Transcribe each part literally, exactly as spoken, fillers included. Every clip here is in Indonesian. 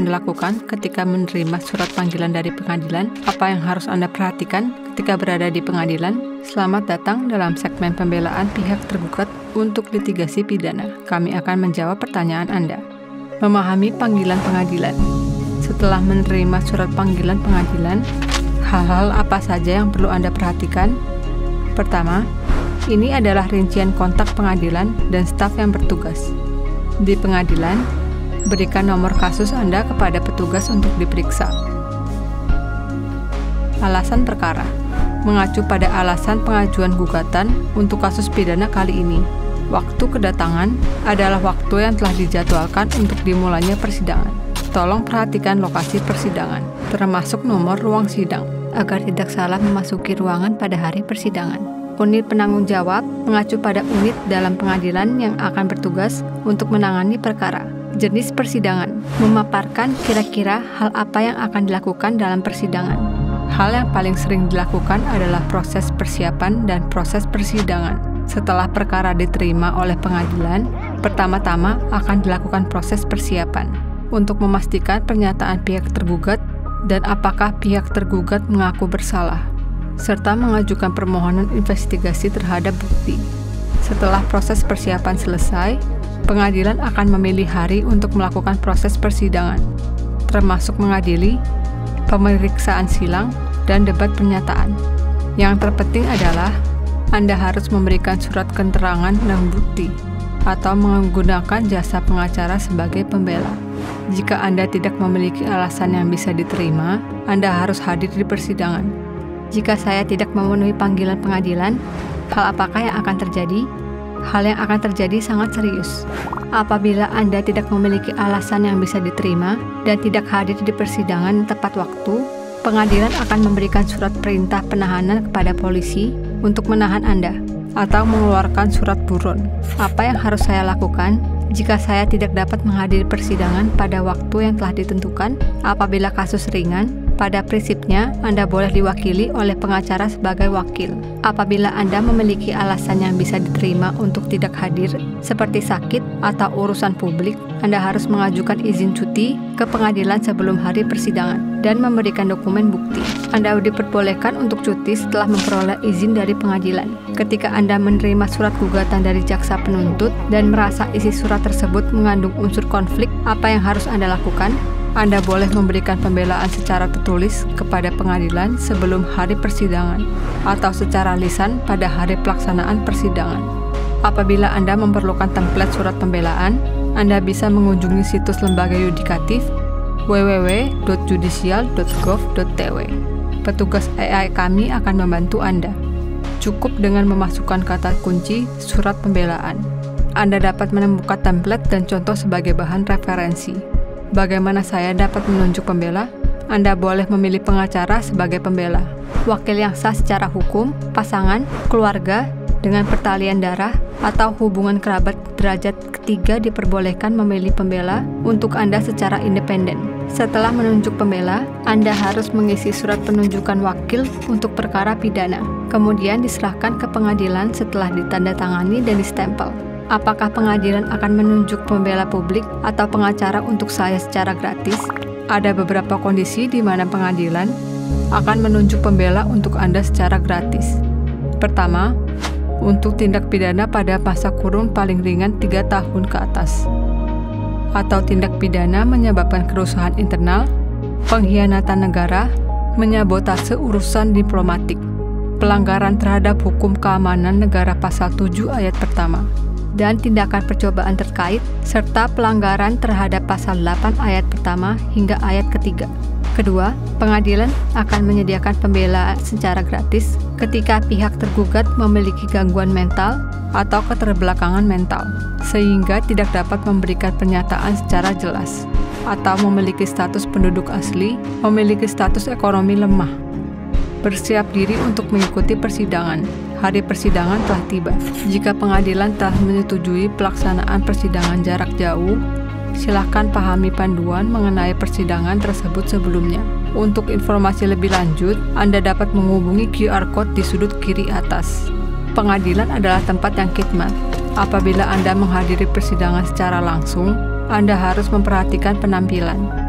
dilakukan ketika menerima surat panggilan dari pengadilan? Apa yang harus Anda perhatikan ketika berada di pengadilan? Selamat datang dalam segmen pembelaan pihak tergugat untuk litigasi pidana. Kami akan menjawab pertanyaan Anda. Memahami panggilan pengadilan. Setelah menerima surat panggilan pengadilan, hal-hal apa saja yang perlu Anda perhatikan? Pertama, ini adalah rincian kontak pengadilan dan staf yang bertugas. Di pengadilan, berikan nomor kasus Anda kepada petugas untuk diperiksa. Alasan perkara. Mengacu pada alasan pengajuan gugatan untuk kasus pidana kali ini, waktu kedatangan adalah waktu yang telah dijadwalkan untuk dimulainya persidangan. Tolong perhatikan lokasi persidangan, termasuk nomor ruang sidang, agar tidak salah memasuki ruangan pada hari persidangan. Unit penanggung jawab mengacu pada unit dalam pengadilan yang akan bertugas untuk menangani perkara. Jenis persidangan memaparkan kira-kira hal apa yang akan dilakukan dalam persidangan. Hal yang paling sering dilakukan adalah proses persiapan dan proses persidangan. Setelah perkara diterima oleh pengadilan, pertama-tama akan dilakukan proses persiapan untuk memastikan pernyataan pihak tergugat dan apakah pihak tergugat mengaku bersalah, serta mengajukan permohonan investigasi terhadap bukti. Setelah proses persiapan selesai, pengadilan akan memilih hari untuk melakukan proses persidangan, termasuk mengadili, pemeriksaan silang, dan debat pernyataan. Yang terpenting adalah Anda harus memberikan surat keterangan dan bukti, atau menggunakan jasa pengacara sebagai pembela. Jika Anda tidak memiliki alasan yang bisa diterima, Anda harus hadir di persidangan. Jika saya tidak memenuhi panggilan pengadilan, hal apakah yang akan terjadi? Hal yang akan terjadi sangat serius. Apabila Anda tidak memiliki alasan yang bisa diterima dan tidak hadir di persidangan tepat waktu, pengadilan akan memberikan surat perintah penahanan kepada polisi untuk menahan Anda atau mengeluarkan surat buron. Apa yang harus saya lakukan jika saya tidak dapat menghadiri persidangan pada waktu yang telah ditentukan? Apabila kasus ringan, pada prinsipnya, Anda boleh diwakili oleh pengacara sebagai wakil. Apabila Anda memiliki alasan yang bisa diterima untuk tidak hadir, seperti sakit atau urusan publik, Anda harus mengajukan izin cuti ke pengadilan sebelum hari persidangan dan memberikan dokumen bukti. Anda diperbolehkan untuk cuti setelah memperoleh izin dari pengadilan. Ketika Anda menerima surat gugatan dari jaksa penuntut dan merasa isi surat tersebut mengandung unsur konflik, apa yang harus Anda lakukan? Anda boleh memberikan pembelaan secara tertulis kepada pengadilan sebelum hari persidangan atau secara lisan pada hari pelaksanaan persidangan. Apabila Anda memerlukan template surat pembelaan, Anda bisa mengunjungi situs lembaga yudikatif w w w titik judicial titik gov titik t w. Petugas A I kami akan membantu Anda. Cukup dengan memasukkan kata kunci surat pembelaan. Anda dapat menemukan template dan contoh sebagai bahan referensi. Bagaimana saya dapat menunjuk pembela? Anda boleh memilih pengacara sebagai pembela, wakil yang sah secara hukum, pasangan, keluarga, dengan pertalian darah, atau hubungan kerabat derajat ketiga diperbolehkan memilih pembela untuk Anda secara independen. Setelah menunjuk pembela, Anda harus mengisi surat penunjukan wakil untuk perkara pidana, kemudian diserahkan ke pengadilan setelah ditandatangani dan distempel. Apakah pengadilan akan menunjuk pembela publik atau pengacara untuk saya secara gratis? Ada beberapa kondisi di mana pengadilan akan menunjuk pembela untuk Anda secara gratis. Pertama, untuk tindak pidana pada masa kurung paling ringan tiga tahun ke atas, atau tindak pidana menyebabkan kerusuhan internal, pengkhianatan negara, menyabotase urusan diplomatik, pelanggaran terhadap hukum keamanan negara pasal tujuh ayat pertama, dan tindakan percobaan terkait, serta pelanggaran terhadap pasal delapan ayat pertama hingga ayat ketiga. Kedua, pengadilan akan menyediakan pembelaan secara gratis ketika pihak tergugat memiliki gangguan mental atau keterbelakangan mental, sehingga tidak dapat memberikan pernyataan secara jelas, atau memiliki status penduduk asli, memiliki status ekonomi lemah. Bersiap diri untuk mengikuti persidangan. Hari persidangan telah tiba. Jika pengadilan telah menyetujui pelaksanaan persidangan jarak jauh, silakan pahami panduan mengenai persidangan tersebut sebelumnya. Untuk informasi lebih lanjut, Anda dapat menghubungi Q R code di sudut kiri atas. Pengadilan adalah tempat yang khidmat. Apabila Anda menghadiri persidangan secara langsung, Anda harus memperhatikan penampilan.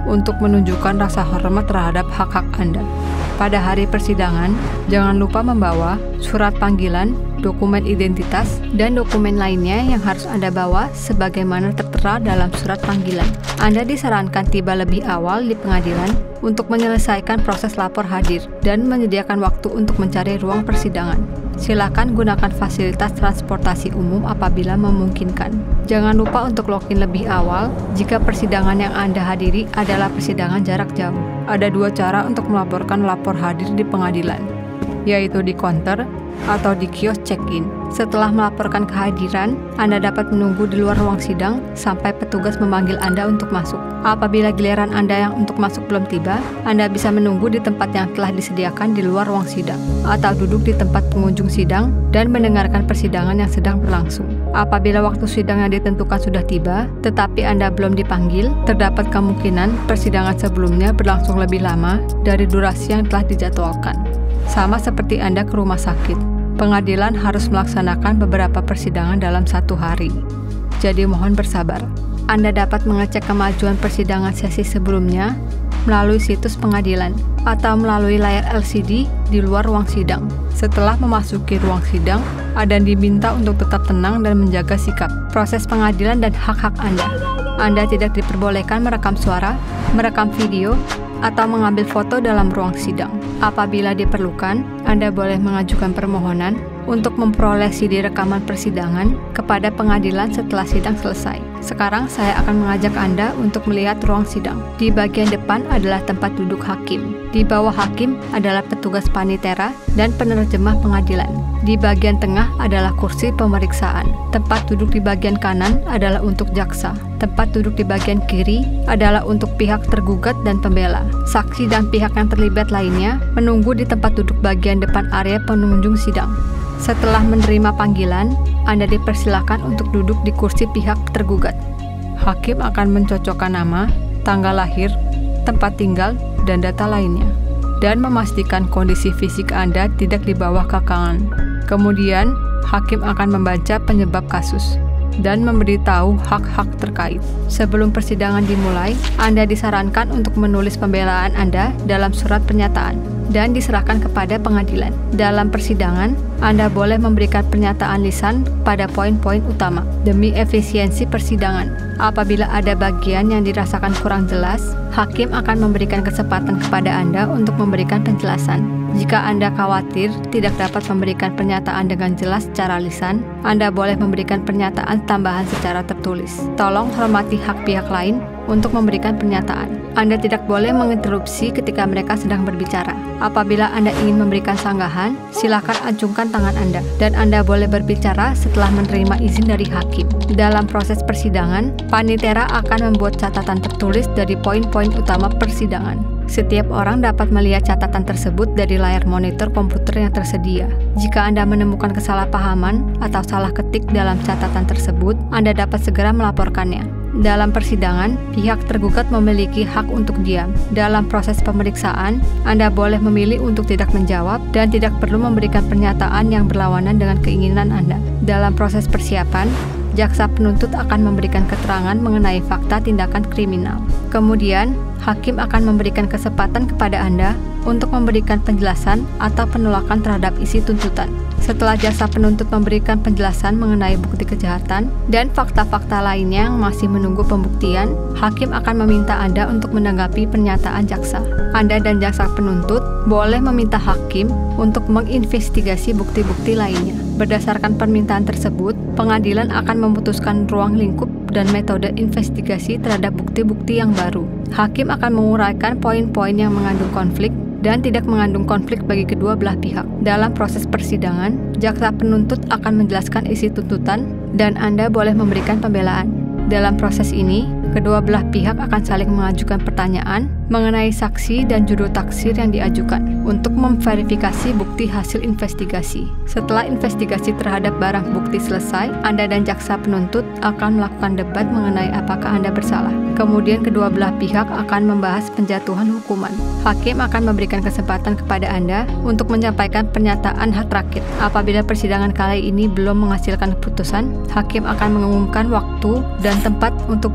untuk menunjukkan rasa hormat terhadap hak-hak Anda. Pada hari persidangan, jangan lupa membawa surat panggilan, dokumen identitas, dan dokumen lainnya yang harus Anda bawa sebagaimana tertera dalam surat panggilan. Anda disarankan tiba lebih awal di pengadilan untuk menyelesaikan proses lapor hadir dan menyediakan waktu untuk mencari ruang persidangan. Silakan gunakan fasilitas transportasi umum apabila memungkinkan. Jangan lupa untuk login lebih awal jika persidangan yang Anda hadiri adalah persidangan jarak jauh. Ada dua cara untuk melaporkan lapor hadir di pengadilan, yaitu di counter atau di kios check-in. Setelah melaporkan kehadiran, Anda dapat menunggu di luar ruang sidang sampai petugas memanggil Anda untuk masuk. Apabila giliran Anda yang untuk masuk belum tiba, Anda bisa menunggu di tempat yang telah disediakan di luar ruang sidang, atau duduk di tempat pengunjung sidang dan mendengarkan persidangan yang sedang berlangsung. Apabila waktu sidang yang ditentukan sudah tiba, tetapi Anda belum dipanggil, terdapat kemungkinan persidangan sebelumnya berlangsung lebih lama dari durasi yang telah dijadwalkan. Sama seperti Anda ke rumah sakit, pengadilan harus melaksanakan beberapa persidangan dalam satu hari. Jadi mohon bersabar. Anda dapat mengecek kemajuan persidangan sesi sebelumnya melalui situs pengadilan atau melalui layar L C D di luar ruang sidang. Setelah memasuki ruang sidang, Anda diminta untuk tetap tenang dan menjaga sikap, proses pengadilan dan hak-hak Anda. Anda tidak diperbolehkan merekam suara, merekam video, atau mengambil foto dalam ruang sidang. Apabila diperlukan, Anda boleh mengajukan permohonan untuk memperoleh C D rekaman persidangan kepada pengadilan setelah sidang selesai. Sekarang saya akan mengajak Anda untuk melihat ruang sidang. Di bagian depan adalah tempat duduk hakim. Di bawah hakim adalah petugas panitera dan penerjemah pengadilan. Di bagian tengah adalah kursi pemeriksaan. Tempat duduk di bagian kanan adalah untuk jaksa. Tempat duduk di bagian kiri adalah untuk pihak tergugat dan pembela. Saksi dan pihak yang terlibat lainnya menunggu di tempat duduk bagian depan area pengunjung sidang. Setelah menerima panggilan, Anda dipersilakan untuk duduk di kursi pihak tergugat. Hakim akan mencocokkan nama, tanggal lahir, tempat tinggal, dan data lainnya, dan memastikan kondisi fisik Anda tidak di bawah kakangan. Kemudian, hakim akan membaca penyebab kasus dan memberitahu hak-hak terkait. Sebelum persidangan dimulai, Anda disarankan untuk menulis pembelaan Anda dalam surat pernyataan dan diserahkan kepada pengadilan. Dalam persidangan, Anda boleh memberikan pernyataan lisan pada poin-poin utama demi efisiensi persidangan. Apabila ada bagian yang dirasakan kurang jelas, hakim akan memberikan kesempatan kepada Anda untuk memberikan penjelasan. Jika Anda khawatir tidak dapat memberikan pernyataan dengan jelas secara lisan, Anda boleh memberikan pernyataan tambahan secara tertulis. Tolong hormati hak pihak lain untuk memberikan pernyataan. Anda tidak boleh menginterupsi ketika mereka sedang berbicara. Apabila Anda ingin memberikan sanggahan, silakan acungkan tangan Anda, dan Anda boleh berbicara setelah menerima izin dari hakim. Dalam proses persidangan, panitera akan membuat catatan tertulis dari poin-poin utama persidangan. Setiap orang dapat melihat catatan tersebut dari layar monitor komputer yang tersedia. Jika Anda menemukan kesalahpahaman atau salah ketik dalam catatan tersebut, Anda dapat segera melaporkannya. Dalam persidangan, pihak tergugat memiliki hak untuk diam. Dalam proses pemeriksaan, Anda boleh memilih untuk tidak menjawab dan tidak perlu memberikan pernyataan yang berlawanan dengan keinginan Anda. Dalam proses persiapan, jaksa penuntut akan memberikan keterangan mengenai fakta tindakan kriminal. Kemudian, hakim akan memberikan kesempatan kepada Anda untuk memberikan penjelasan atau penolakan terhadap isi tuntutan. Setelah jaksa penuntut memberikan penjelasan mengenai bukti kejahatan dan fakta-fakta lainnya yang masih menunggu pembuktian, hakim akan meminta Anda untuk menanggapi pernyataan jaksa. Anda dan jaksa penuntut boleh meminta hakim untuk menginvestigasi bukti-bukti lainnya. Berdasarkan permintaan tersebut, pengadilan akan memutuskan ruang lingkup dan metode investigasi terhadap bukti-bukti yang baru. Hakim akan menguraikan poin-poin yang mengandung konflik dan tidak mengandung konflik bagi kedua belah pihak. Dalam proses persidangan, jaksa penuntut akan menjelaskan isi tuntutan dan Anda boleh memberikan pembelaan. Dalam proses ini, kedua belah pihak akan saling mengajukan pertanyaan mengenai saksi dan juru taksir yang diajukan untuk memverifikasi bukti hasil investigasi. Setelah investigasi terhadap barang bukti selesai, Anda dan jaksa penuntut akan melakukan debat mengenai apakah Anda bersalah. Kemudian kedua belah pihak akan membahas penjatuhan hukuman. Hakim akan memberikan kesempatan kepada Anda untuk menyampaikan pernyataan hak terakhir. Apabila persidangan kali ini belum menghasilkan keputusan, hakim akan mengumumkan waktu dan tempat untuk persidangan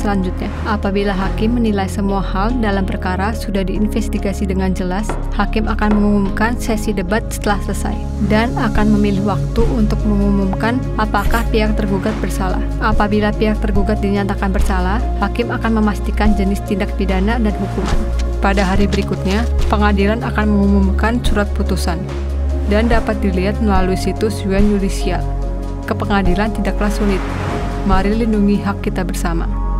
selanjutnya. Apabila hakim menilai semua hal dalam perkara sudah diinvestigasi dengan jelas, hakim akan mengumumkan sesi debat setelah selesai dan akan memilih waktu untuk mengumumkan apakah pihak tergugat bersalah. Apabila pihak tergugat dinyatakan bersalah, hakim akan memastikan jenis tindak pidana dan hukuman. Pada hari berikutnya, pengadilan akan mengumumkan surat putusan dan dapat dilihat melalui situs Yuan Yudisial. Kepengadilan tidaklah sulit. Mari lindungi hak kita bersama.